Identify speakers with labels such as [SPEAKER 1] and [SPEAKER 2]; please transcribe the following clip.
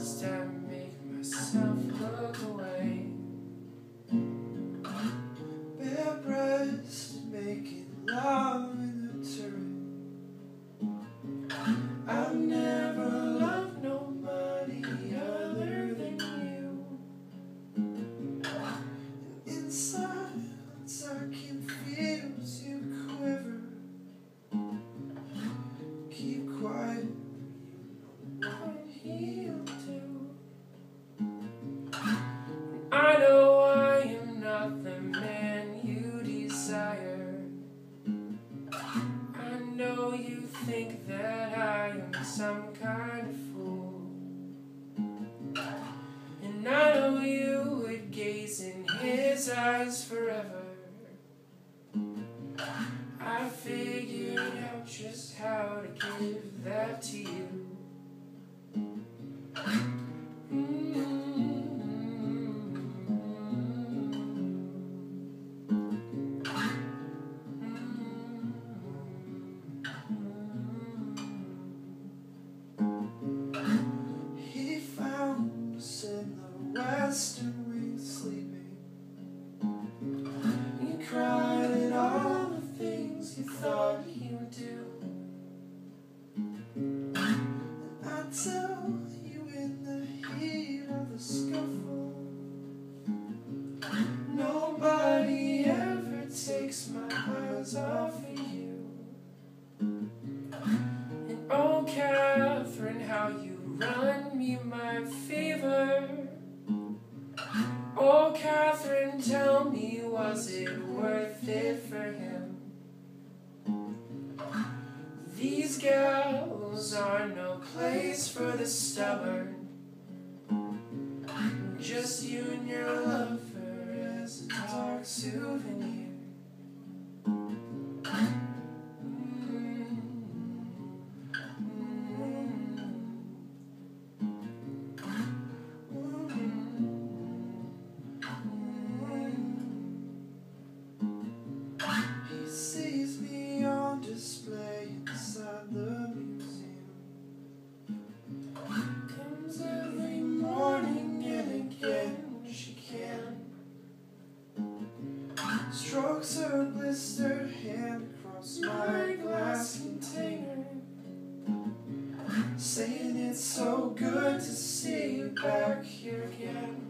[SPEAKER 1] must I make myself look away?
[SPEAKER 2] Bare breast making love in the turret. I've never loved nobody other than you. And inside I can feel you quiver. Keep quiet, you know what he'll do.
[SPEAKER 1] I know I am not the man you desire. I know you think that I am some kind of fool, and I know you would gaze in his eyes forever. I figured out just how to give that to you.
[SPEAKER 2] He found us in the western wing sleeping. You cried at all the things you thought he would do. And I tell you in the heat of the scuffle, nobody ever takes my eyes off of you.
[SPEAKER 1] And oh, Catherine, how you run me my fever. Oh, Catherine, tell me, was it worth it for him? These gals are no place for the stubborn. Just you and your lover as a dark souvenir.
[SPEAKER 2] He sees me on display inside the museum. Comes every morning and again when she can. Strokes her blistered hand across my glass container, saying it's so good to see you back here again.